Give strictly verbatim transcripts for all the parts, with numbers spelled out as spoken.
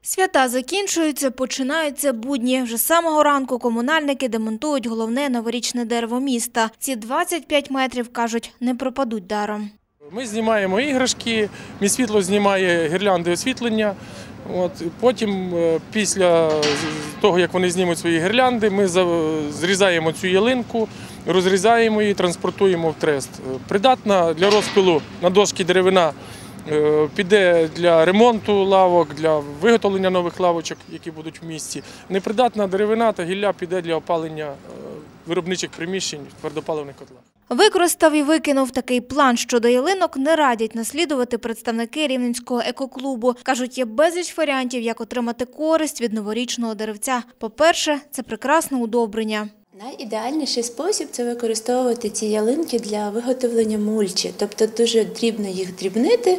Свята закінчуються, починаються будні. Вже з самого ранку комунальники демонтують головне новорічне дерево міста. Ці двадцять п'ять метрів, кажуть, не пропадуть даром. Ми знімаємо іграшки, Міськсвітло знімає гірлянди освітлення. От, потім, після того, як вони знімуть свої гірлянди, ми зрізаємо цю ялинку, розрізаємо її, транспортуємо в Трест. Придатна для розпилу на дошки деревина піде для ремонту лавок, для виготовлення нових лавочок, які будуть в місті. Непридатна деревина та гілля піде для опалення виробничих приміщень в твердопаливних котлах. Використав і викинув такий план щодо ялинок не радять наслідувати представники Рівненського екоклубу. Кажуть, є безліч варіантів, як отримати користь від новорічного деревця. По-перше, це прекрасне удобрення. Найідеальніший спосіб – це використовувати ці ялинки для виготовлення мульчі. Тобто дуже дрібно їх дрібнити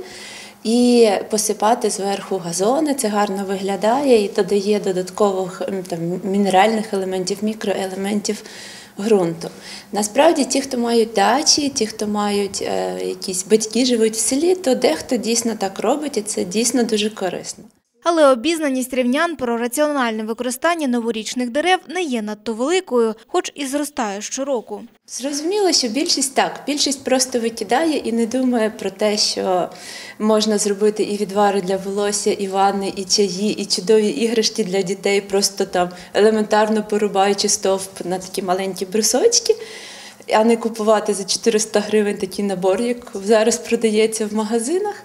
і посипати зверху газони. Це гарно виглядає і додає додаткових там, мінеральних елементів, мікроелементів ґрунту. Насправді, ті, хто мають дачі, ті, хто мають е, якісь батьки, живуть в селі, то дехто дійсно так робить і це дійсно дуже корисно. Але обізнаність рівнян про раціональне використання новорічних дерев не є надто великою, хоч і зростає щороку. Зрозуміло, що більшість так, більшість просто викидає і не думає про те, що можна зробити і відвари для волосся, і ванни, і чаї, і чудові іграшки для дітей, просто там елементарно порубаючи стовп на такі маленькі брусочки, а не купувати за чотириста гривень такий набор, як зараз продається в магазинах.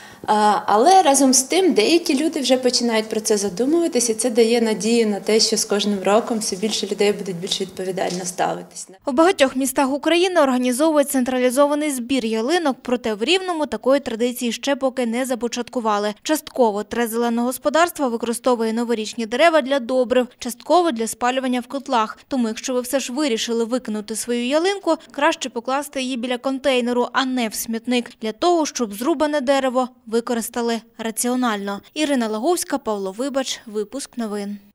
Але разом з тим деякі люди вже починають про це задумуватися, і це дає надію на те, що з кожним роком все більше людей будуть більш відповідально ставитися. У багатьох містах України організовують централізований збір ялинок, проте в Рівному такої традиції ще поки не започаткували. Частково Трест зеленого господарства використовує новорічні дерева для добрив, частково для спалювання в котлах. Тому якщо ви все ж вирішили викинути свою ялинку, краще покласти її біля контейнеру, а не в смітник, для того, щоб зрубане дерево використали раціонально. Ірина Лаговська, Павло Вибач, випуск новин.